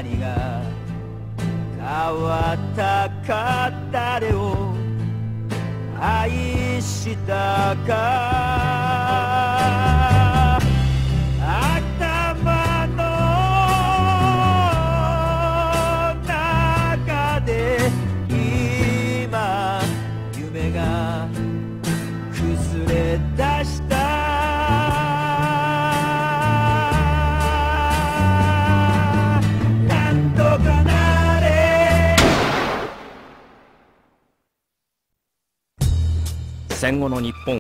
何が変わったか、誰を愛したか、頭の中で今夢が崩れ出した。なんとかなれ。戦後の日本